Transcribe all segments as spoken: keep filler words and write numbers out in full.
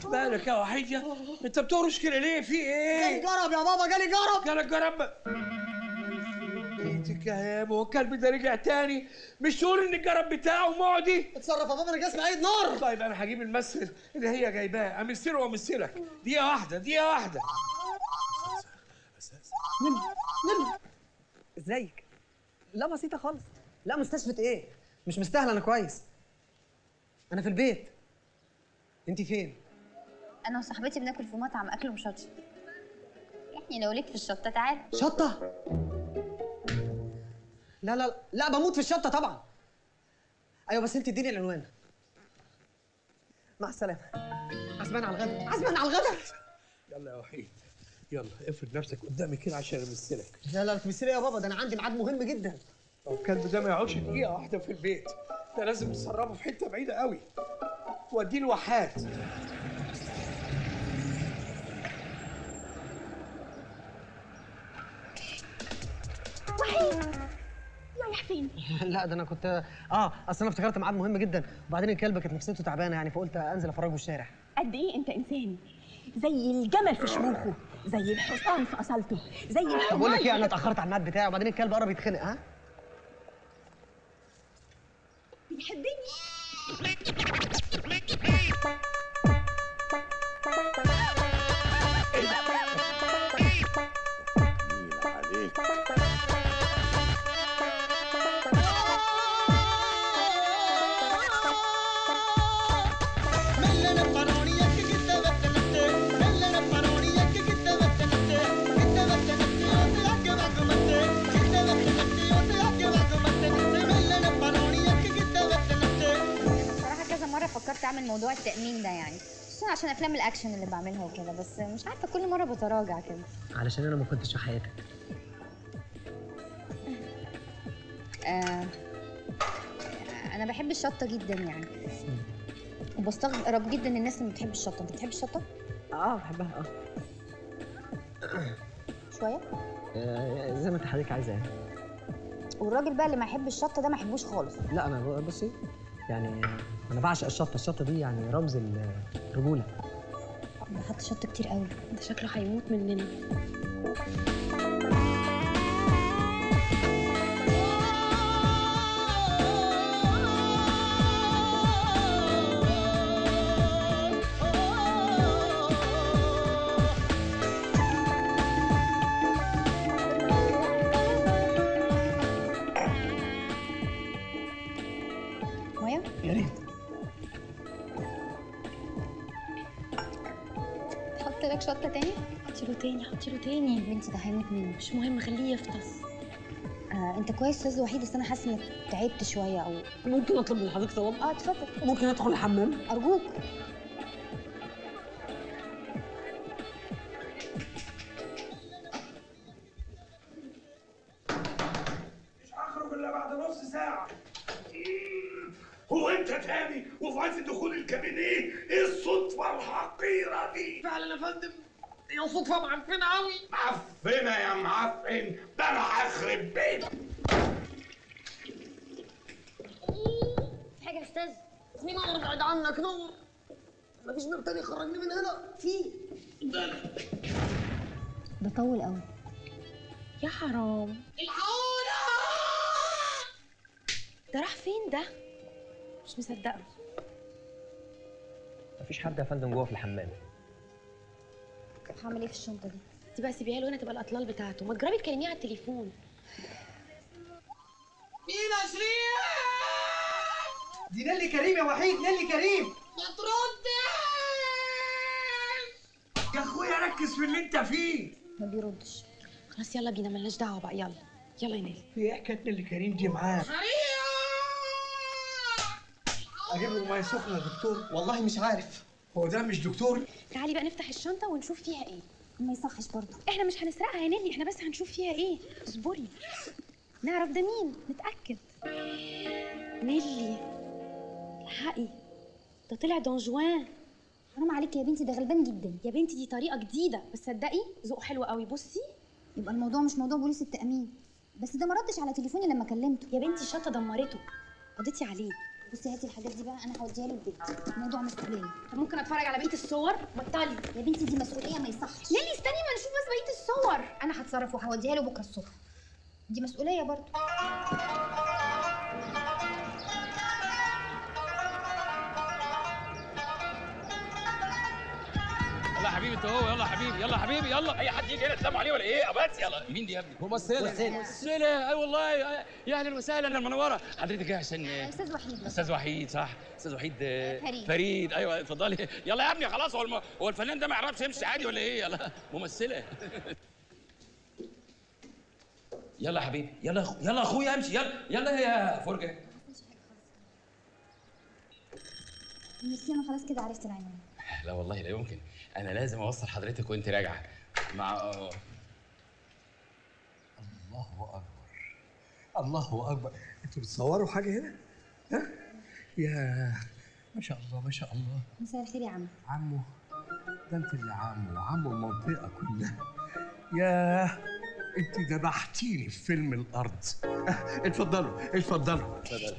مالك يا وحيد يا انت بتهرش كده ليه؟ في ايه؟ جالي جرب يا بابا، جالي جرب. جالك جرب؟ ايدك يا هو الكلب ده رجع تاني؟ مش تقول ان الجرب بتاعه معدي؟ اتصرف يا بابا، انا جسمي عيد نار. طيب انا هجيب المسر اللي هي جايباه امسره وامسرك. دقيقة واحدة دقيقة واحدة. نمر نمر ازيك؟ لا بسيطة خالص. لا مستشفى ايه؟ مش مستاهل، انا كويس. انا في البيت. انت فين؟ انا وصاحبتي بناكل في مطعم اكل مشطشط. يعني لو ليك في الشطه تعال. شطة؟ لا لا لا بموت في الشطة طبعا. ايوه بس انت اديني العنوان. مع السلامة. عزمان على الغدا، عزمان على الغدا. يلا يا وحيد يلا افرد نفسك قدامي كده عشان امسلك. لا لا تمثلي يا بابا، ده انا عندي ميعاد مهم جدا. لو الكلب ده ما يقعدش دقيقة واحدة في البيت، ده لازم نسربه في حتة بعيدة قوي. واديه الواحات. وحيد رايح فين؟ لا ده انا كنت اه اصل انا افتكرت ميعاد مهم جدا، وبعدين الكلب كانت نفسيته تعبانه يعني، فقلت انزل افرجه الشارع. قد ايه انت انسان، زي الجمل في شموخه، زي الحصان في اصالته، زي الحمار. بقول لك ايه، انا اتاخرت على الميعاد بتاعي، وبعدين الكلب قرب يتخنق. ها بيحبني. فكرت اعمل موضوع التأمين ده يعني، خصوصا عشان افلام الاكشن اللي بعملها وكده، بس مش عارفه كل مره بتراجع كده. علشان انا ما كنتش في حياتك. آه انا بحب الشطه جدا يعني، وبستغرب جدا الناس اللي ما بتحبش الشطه. انت بتحب الشطه؟ اه بحبها اه شويه؟ آه زي ما انت حضرتك عايزه يعني. والراجل بقى اللي ما يحبش الشطه ده ما يحبوش خالص. لا انا بصي يعني انا بعشق الشطه، الشطه دي يعني رمز الرجوله. ده حط شطه كتير قوي، ده شكله هيموت مننا. ميه؟ يا ريت. حط لك شطه تاني؟ حطي له تاني، حطي له تاني. يا بنتي ده هيموت منه. مش مهم، خليه يفطس. آه، انت كويس يا استاذ وحيد، بس انا حاسه انك تعبت شويه. او ممكن اطلب من حضرتك طلب؟ اه اتفضل. ممكن ادخل الحمام؟ ارجوك. مش هخرج الا بعد نص ساعه. هو انت تاني وفي عز دخول الكابينيه؟ ايه الصدفه الحقيره دي؟ فعلا يا فندم، هي صدفه معفنه قوي. معفنه يا معفن، ده انا هخرب بيتك. في حاجه يا استاذ؟ في نور بعد عنك، نور. مفيش نور تاني خرجني من هنا. في ده طول قوي. يا حرام، الحقونا. ده راح فين ده؟ مش مصدقه. مفيش حد يا فندم جوه في الحمام. هعمل ايه في الشنطه دي؟ دي بقى سيبيها له هنا تبقى الاطلال بتاعته. ما تجربي تكلميه على التليفون. مين يا شريف؟ دي نيلي كريم يا وحيد، نيلي كريم. ما تردش يا اخويا، ركز في اللي انت فيه. ما بيردش. خلاص يلا بينا، ملناش دعوه بقى. يلا يلا يا نيلي. في ايه حكايه اللي كريم دي معاك؟ اجيب له ميه سخنه يا دكتور؟ والله مش عارف. هو ده مش دكتور؟ تعالي بقى نفتح الشنطه ونشوف فيها ايه. ما يصحش برضه. احنا مش هنسرقها يا نيلي، احنا بس هنشوف فيها ايه. اصبري نعرف ده مين، نتاكد. نيلي الحقي، ده طلع دون جوان. حرام عليك يا بنتي، ده غلبان جدا. يا بنتي دي طريقه جديده، بس صدقي ذوقه حلو قوي. بصي، يبقى الموضوع مش موضوع بوليس التأمين، بس ده ما ردش على تليفوني لما كلمته. يا بنتي الشطه دمرته، قضيتي عليه. بصي هاتي الحاجات دي بقى، انا هوديها له البيت، موضوع مسؤوليه. طب ممكن اتفرج على بقيه الصور؟ بطلي يا بنتي دي مسؤوليه ما يصحش. ليلي استني ما نشوف بس بقيه الصور. انا هتصرف وهوديها له بكره الصبح، دي مسؤوليه برضه. يلا يا حبيبي انت هو، يلا يا حبيبي، يلا يا حبيبي، يلا اي حد يجي هنا تسلم عليه ولا ايه؟ بس يلا. مين دي يا ابني؟ ممثله ممثله. اي والله، يا اهلا وسهلا يا المنوره. حضرتك ايه يا حسين؟ استاذ وحيد. استاذ وحيد صح، استاذ وحيد فريد. فريد ايوه اتفضلي. يلا يا ابني خلاص، هو الم... هو الفنان ده ما يعرفش يمشي عادي ولا ايه؟ يلا ممثله. يلا يا حبيبي، يلا أخو... يلا اخويا امشي، يلا يلا يا فرجه. ميرسي، انا خلاص كده عرفت العنوان. لا والله لا يمكن، انا لازم اوصل حضرتك وانت راجعه مع الله اكبر، الله اكبر. انتوا بتصوروا حاجه هنا؟ ها؟ يا ما شاء الله ما شاء الله. مساء الخير يا عم. عمو، ده انت اللي عمو، عمو المنطقه كلها. يا انت ذبحتيني في فيلم الارض. اتفضلوا اتفضلوا اتفضل.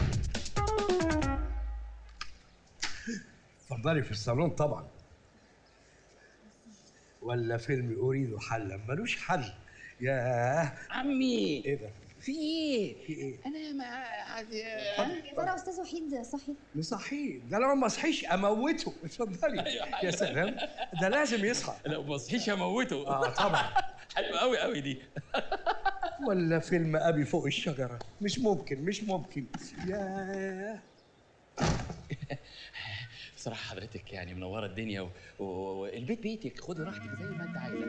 اتفضلي في الصالون طبعا. ولا فيلم اريد حلا ملوش حل. يا عمي ايه ده؟ في ايه؟ في ايه؟ انا ما يا ترى استاذ وحيد صحي؟ مصحيه، ده لو ما صحيش اموته. اتفضلي. يا سلام، ده لازم يصحى. لو ما صحيش هموته. اه طبعا. حلوه قوي قوي دي. ولا فيلم ابي فوق الشجره. مش ممكن مش ممكن. يا بصراحه حضرتك يعني منوره الدنيا، والبيت و... بيتك، خدي راحتك زي ما انت عايزه.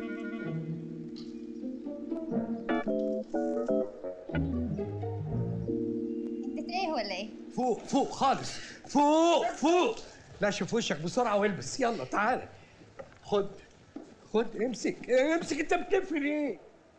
انت ايه ولا ايه؟ فوق فوق خالص، فوق فوق. لا شوف وشك بسرعه والبس. يلا تعالى، خد خد امسك امسك. انت بتلف ليه؟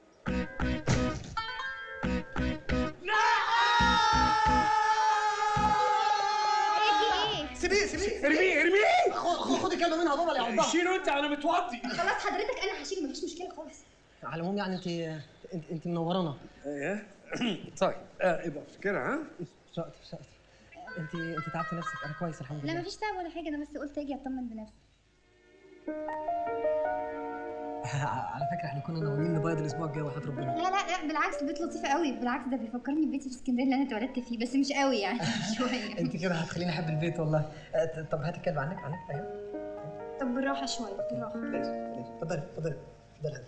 سيبيه سيبيه ارميه ارميه. خد الكلمه منها بابا يا عبد. شيله انت، انا متوضي. خلاص حضرتك انا هشيله، مفيش مشكله خالص. على العموم يعني انت انت, انت منورانا. ايه طيب اه ابقى افتكرها. ها شاطر شاطر. انت انت تعبتي نفسك. انا كويس الحمد لله. لا مفيش تعب ولا حاجه، انا بس قلت اجي اطمن بنفسي. على فكره احنا كنا ناويين نبيض الاسبوع الجاي وحياة ربنا. لا لا لا بالعكس، البيت لطيف قوي، بالعكس ده بيفكرني ببيتي في اسكندريه اللي انا اتولدت فيه، بس مش قوي يعني شويه. انت كده هتخليني احب البيت والله. اه، طب هات الكلب عنك عنك. ايوه طب بالراحه شويه بالراحه. ليش ليش اتفضلي اتفضلي اتفضلي.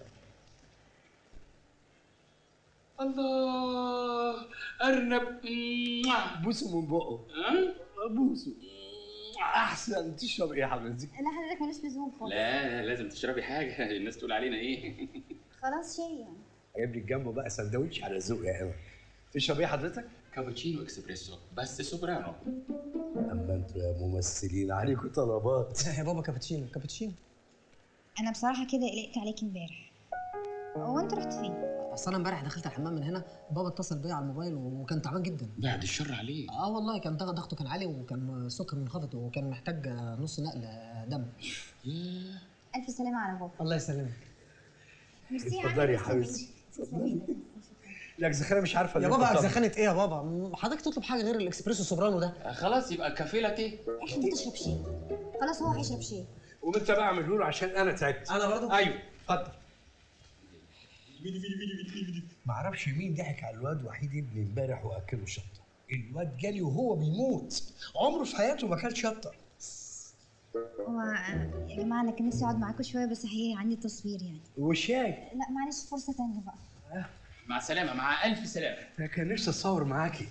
الله ارنب. بوسه من بقه. ها؟ بوسه. احسن. تشرب ايه يا حضرتك؟ لا حضرتك مالوش لزوم خالص. لا لازم تشربي حاجه، الناس تقول علينا ايه. خلاص شاي يعني. جايب لك جنبه بقى سندوتش على ذوق يا قمر. تشرب ايه حضرتك؟ كابتشينو اكسبريسو بس سوبرانو. اما انتوا يا ممثلين عليكم طلبات. يا بابا كابتشينو كابتشينو. انا بصراحه كده قلقت عليك امبارح. هو انت رحت فين؟ اصل انا امبارح دخلت الحمام من هنا، بابا اتصل بيا على الموبايل وكان تعبان جدا. بعد الشر عليه. اه والله كان ضغطه كان عالي وكان السكر منخفض وكان محتاج نص نقل دم. ياه. الف سلامه على بابا. الله يسلمك. ميرسي يا اتفضلي يا عم. حبيبتي. الاجزخانه مش عارفه يا اللي بابا انت اجزخانه ايه يا بابا؟ حضرتك تطلب حاجه غير الاكسبريسو سوبرانو ده؟ خلاص يبقى كافيه لاتيه. احنا بتشرب شاي. خلاص هو هيشرب شاي. وانت بقى اعمله له عشان انا تعبت. انا برضو. ايوه اتفضل. ما اعرفش مين ضحك على الواد وحيد ابني امبارح واكله شطه. الواد جالي وهو بيموت، عمره في حياته ما كل شطه. هو يا جماعه انا كان نفسي اقعد معاكم شويه بس هي عندي تصوير يعني. وشاي. لا معلش فرصه تانية بقى. مع السلامه، مع الف سلامه. انا كان نفسي اتصور معاكي.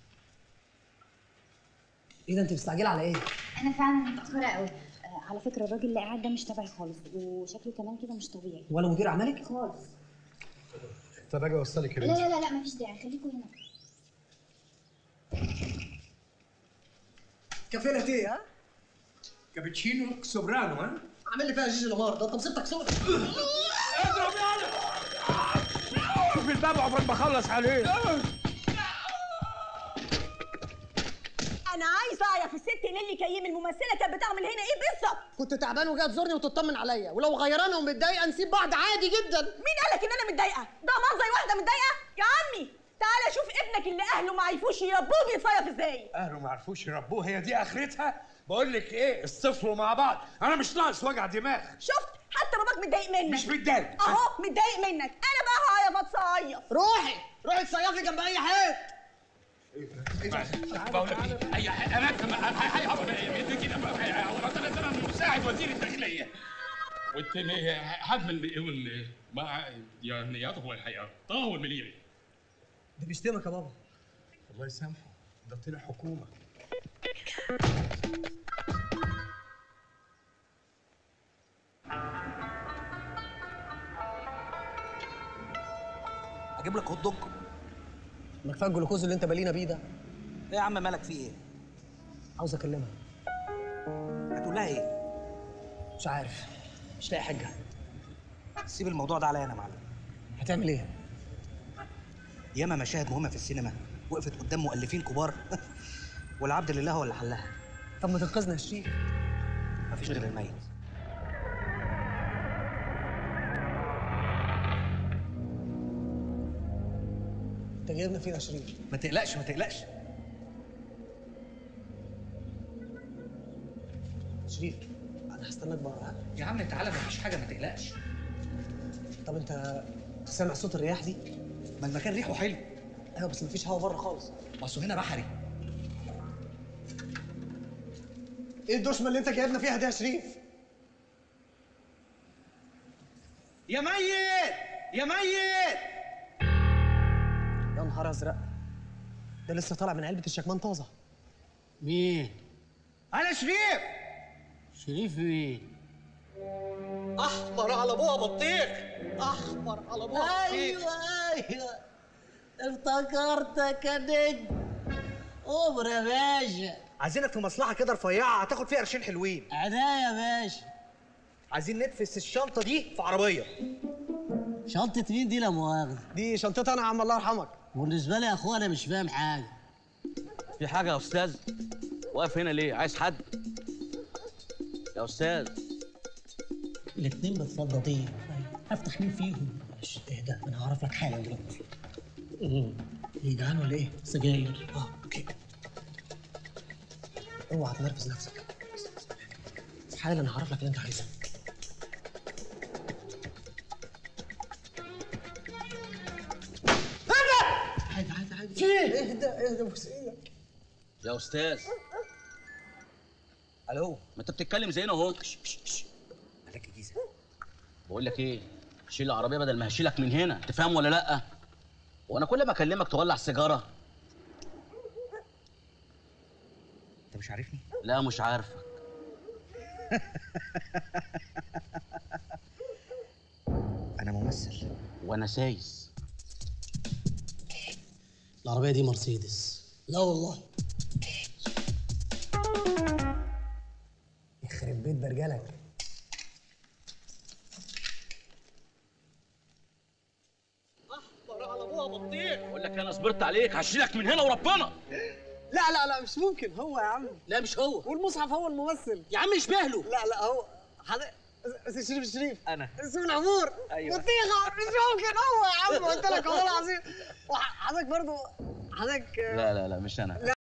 ايه ده انت مستعجله على ايه؟ انا فعلا متاخره قوي. آه على فكره الراجل اللي قاعد ده مش تبعي خالص وشكله كمان كده مش طبيعي ولا مدير اعمالك؟ خالص. طب اجي اوصلك لا لا لا لا مفيش داعي، خليكم هنا. كافيه لاتيه ها؟ كابتشينو سوبرانو. ها؟ عامل لي فيها جيجي لامار ده. انت مصيبتك سودا. اضرب يلا. شوف الباب عقبال ما اخلص عليه. انا عايزه اعرف الست نيلي كريم الممثله كانت بتعمل هنا ايه بالظبط؟ كنت تعبان وجايه تزورني وتطمن عليا، ولو غيرانه ومتضايقه نسيب بعض عادي جدا. مين قالك ان انا متضايقه؟ ده منظر واحده متضايقه؟ يا عمي تعالى شوف ابنك اللي اهله ما عرفوش يربوه بيتصيف ازاي. اهله ما عرفوش يربوه، هي دي اخرتها؟ بقول لك ايه، اصطفلوا مع بعض، انا مش ناقص وجع دماغ. شفت حتى باباك متضايق منك. مش متضايق اهو متضايق منك. انا بقى هعيط اتصيف. روحي روحي تصيفي جنب اي حيط. بقول لك ايه، اي اماكن هي كده انا مساعد وزير الداخليه والتاني حجم ال ما يعني يطول الحقيقه طاول مليري. ده بيشتمك يا بابا. الله يسامحه، ده طلع حكومه. اجيب لك هوت دوج؟ ما كفايه الجلوكوز اللي انت بالينا بيه ده. ايه يا عم مالك في ايه؟ عاوز اكلمها. هتقول لها ايه؟ مش عارف، مش لاقي حاجه. سيب الموضوع ده عليا انا يا معلم. هتعمل ايه؟ ياما مشاهد مهمه في السينما وقفت قدام مؤلفين كبار والعبد لله هو اللي حلها. طب ما تنقذنا يا شريف. مفيش غير الميت. انت جايبنا فين يا شريف؟ ما تقلقش ما تقلقش. شريف انا هستناك بره. يا عم تعالى مفيش حاجه ما تقلقش. طب انت سامع صوت الرياح دي؟ ما المكان ريحه حلو. ايوه بس مفيش هوا بره خالص. بس هنا بحري. ايه الدشمه اللي انت جايبنا فيها دي يا شريف؟ يا ميت يا ميت. يا نهار ازرق، ده لسه طالع من علبه الشكمان طازه. مين؟ انا شريف. شريف مين؟ احمر على ابوها بطيخ. احمر على ابوها بطيخ. ايوه ايوه افتكرتك يا نجم. قمر يا باشا. عايزينك في مصلحه كده رفيعه هتاخد فيها قرشين حلوين. عينيا يا باشا. عايزين ندفس الشنطه دي في عربيه. شنطة مين دي لا مؤاخذة؟ دي شنطتي انا يا عم الله يرحمك. بالنسبة لي يا اخويا انا مش فاهم حاجة. في حاجة يا أستاذ؟ واقف هنا ليه؟ عايز حد؟ يا أستاذ. الاتنين متفضلين. هفتح مين فيهم؟ معلش اهدى انا هعرف لك حالا دلوقتي. ايه جعان ولا ايه؟ سجاير. اه اوكي. اوعى تنرفز نفسك. حالا هعرف لك اللي انت عايزه. عادي عادي عادي. في ايه؟ اهدى اهدى بوس ايدك. يا أستاذ. الو. ما أنت بتتكلم زينا أهو. مالك يا جيزه؟ بقول لك إيه؟ شيل العربية بدل ما هشيلك من هنا، تفهم ولا لأ؟ وأنا كل ما أكلمك تولع سيجارة. انت مش عارفني؟ لا مش عارفك. انا ممثل. وأنا سايس. العربية دي مرسيدس. لا والله. يخرب بيت برجلك. أحمر على أبوها بطيخ. بقول لك أنا صبرت عليك، هشيلك من هنا وربنا. لا لا لا مش ممكن، هو يا عم. لا مش هو. والمصحف هو الممثل. يا عم اشبه له. لا لا هو حضرتك. شريف الشريف. انا. اسمه العمور. أيوة. بطيخه مش ممكن هو يا عم. قلت لك والله العظيم. وحضرتك برضه حضرتك. لا لا لا مش أنا.